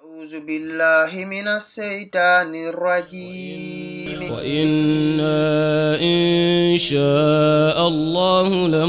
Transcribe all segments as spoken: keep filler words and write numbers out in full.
أعوذ بالله من الشيطان الرجيم وإنا إن شاء الله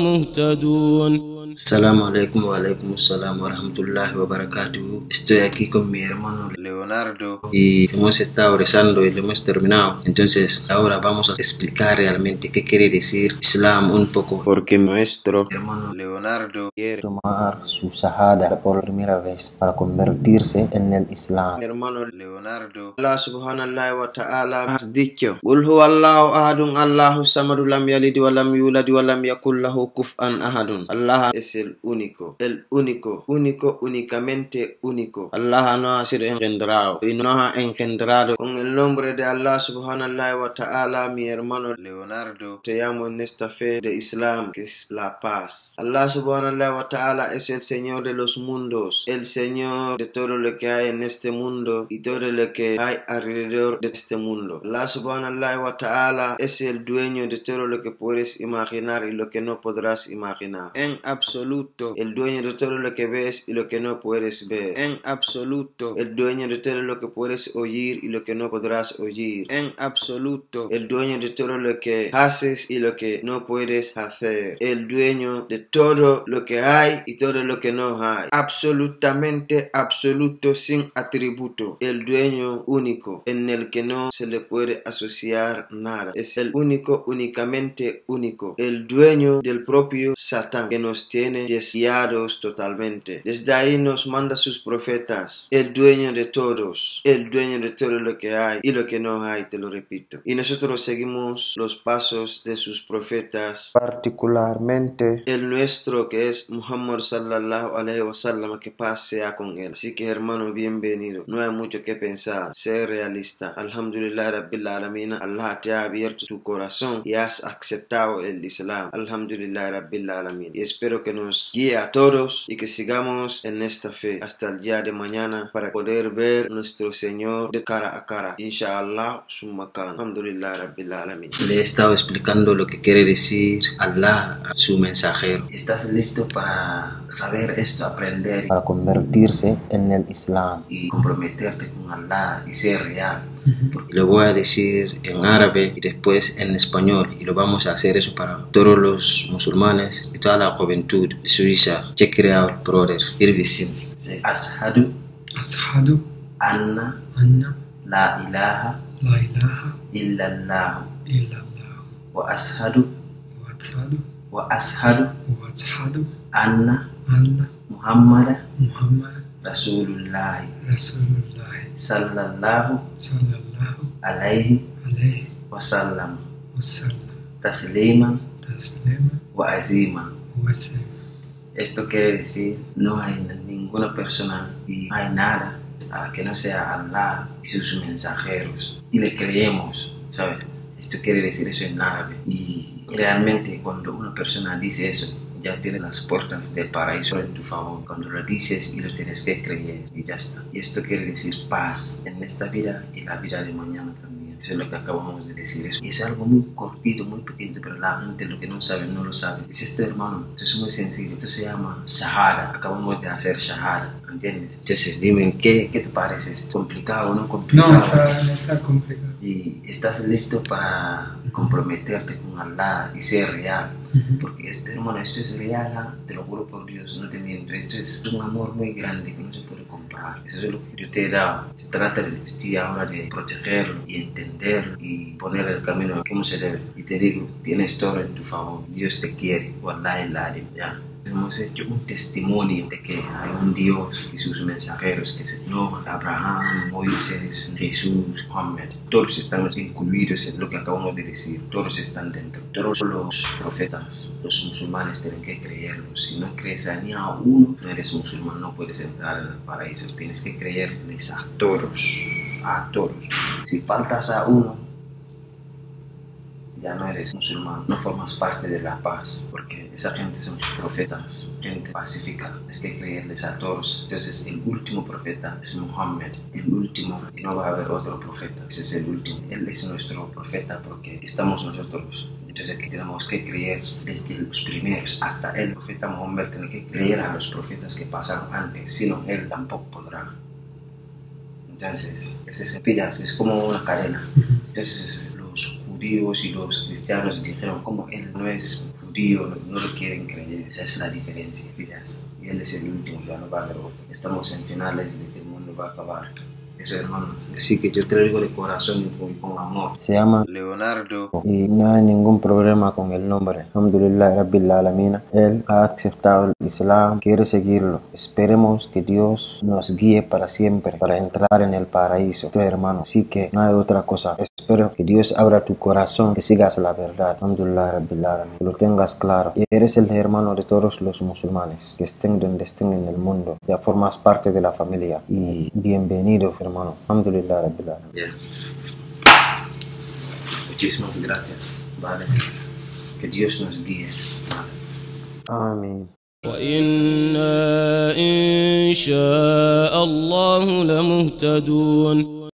لمهتدون. Assalamu alaikum wa alaikum assalam wa rahmatullahi wa barakatuh. Estoy aquí con mi hermano Leonardo y hemos estado rezando y lo hemos terminado. Entonces ahora vamos a explicar realmente qué quiere decir Islam un poco, porque nuestro hermano Leonardo quiere tomar su shahada por primera vez para convertirse en el Islam. Mi hermano Leonardo, Allah subhanahu wa ta'ala has dicho: Qul huwa Allahu ahadun, Allahu samadu, lam yalid wa lam yulad wa lam yakul lahu kufuwan ahadun. Allah es el único, el único, único, únicamente único. Allah no ha sido engendrado y no ha engendrado. Con el nombre de Allah subhanahu wa ta'ala, mi hermano Leonardo, te llamo en esta fe de Islam, que es la paz. Allah subhanahu wa ta'ala es el Señor de los mundos, el Señor de todo lo que hay en este mundo y todo lo que hay alrededor de este mundo. Allah subhanahu wa ta'ala es el dueño de todo lo que puedes imaginar y lo que no podrás imaginar. En absoluto, el dueño de todo lo que ves y lo que no puedes ver. En absoluto, el dueño de todo lo que puedes oír y lo que no podrás oír. En absoluto, el dueño de todo lo que haces y lo que no puedes hacer. El dueño de todo lo que hay y todo lo que no hay. Absolutamente absoluto, sin atributo. El dueño único, en el que no se le puede asociar nada. Es el único, únicamente único. El dueño del propio Satán, que nos tiene desviados totalmente. Desde ahí nos manda sus profetas. El dueño de todos. El dueño de todo lo que hay y lo que no hay, te lo repito. Y nosotros seguimos los pasos de sus profetas, particularmente el nuestro, que es Muhammad sallallahu alaihi wasallam, que paz sea con él. Así que, hermano, bienvenido. No hay mucho que pensar. Sé realista. Alhamdulillah Rabbil Alamin. Allah te ha abierto tu corazón y has aceptado el Islam. Alhamdulillah Rabbil Alamin. Y espero que nos guíe a todos y que sigamos en esta fe hasta el día de mañana para poder ver a nuestro Señor de cara a cara. Inshallah summa kan. Alhamdulillah Rabbil Alamin. Le he estado explicando lo que quiere decir Allah a su mensajero. ¿Estás listo para saber esto, aprender, para convertirse en el Islam y comprometerte con Allah y ser real? Porque lo voy a decir en árabe y después en español, y lo vamos a hacer eso para todos los musulmanes y toda la juventud de Suiza. Check it out, brother. Irvisim. Ashadu Ashadu anna anna la ilaha la ilaha illallah illallah wa ashadu wa ashadu wa ashadu wa ashadu anna anna Muhammad Muhammad Rasulullah Rasulullah sallallahu sallallahu alaihi alaihi wasallam wasallam tasliman taslima wa azima. wa sallam. Esto quiere decir, no hay ninguna persona y no hay nada a que no sea Allah y sus mensajeros, y le creemos, ¿sabes? Esto quiere decir eso en árabe, y realmente cuando una persona dice eso, ya tienes las puertas del paraíso en tu favor. Cuando lo dices y lo tienes que creer, y ya está. Y esto quiere decir paz en esta vida y la vida de mañana también. Eso es lo que acabamos de decir. Eso es algo muy cortito, muy pequeño, pero la gente lo que no sabe, no lo sabe. Es esto, hermano. Esto es muy sencillo. Esto se llama shahada. Acabamos de hacer shahada, ¿entiendes? Entonces dime, ¿qué, qué te parece? ¿Es complicado o no complicado? No, está, no está complicado. Y estás listo para comprometerte con Allah y ser real. Porque esto, hermano, esto es real, ¿eh? Te lo juro por Dios, no te miento. Esto es un amor muy grande que no se puede comprar. Eso es lo que yo te he dado. Se trata de ti ahora de protegerlo y entenderlo y poner el camino como se debe. Y te digo, tienes todo en tu favor. Dios te quiere. Wallahi lalim, ya. Hemos hecho un testimonio de que hay un Dios y sus mensajeros, que es Noah, Abraham, Moisés, Jesús, Muhammad. Todos están incluidos en lo que acabamos de decir. Todos están dentro. Todos los profetas, los musulmanes tienen que creerlos. Si no crees a ni a uno, no eres musulmán, no puedes entrar en el paraíso. Tienes que creerles a todos, a todos. Si faltas a uno, ya no eres musulmán, no formas parte de la paz, porque esa gente son profetas, gente pacífica. Es que creerles a todos. Entonces el último profeta es Muhammad, el último, y no va a haber otro profeta. Ese es el último. Él es nuestro profeta porque estamos nosotros. Entonces aquí tenemos que creer desde los primeros hasta el profeta Muhammad. Tiene que creer a los profetas que pasaron antes, si no él tampoco podrá. Entonces, ese es, pillas, es como una cadena. Entonces, los judíos y los cristianos dijeron, como él no es judío, no, no lo quieren creer. Esa es la diferencia, pillas. Y él es el último, ya no va a haber otro. Estamos en finales de que el mundo va a acabar. Eso, hermano. Así que yo te lo digo de corazón y con, con amor. Se llama Leonardo. Y no hay ningún problema con el nombre. Alhamdulillah Rabbil Alamin. Él ha aceptado el Islam, quiere seguirlo. Esperemos que Dios nos guíe para siempre, para entrar en el paraíso, tu hermano. Así que no hay otra cosa. Espero que Dios abra tu corazón, que sigas la verdad. Alhamdulillah Rabbil Alamin. Que lo tengas claro. Y eres el hermano de todos los musulmanes, que estén donde estén en el mundo. Ya formas parte de la familia. Y bienvenido, hermano. Alhamdulillah Rabbil Alamin. Bien. Muchísimas gracias. Vale. Que Dios nos guíe. Vale. Amén. وإنا إن شاء الله لمهتدون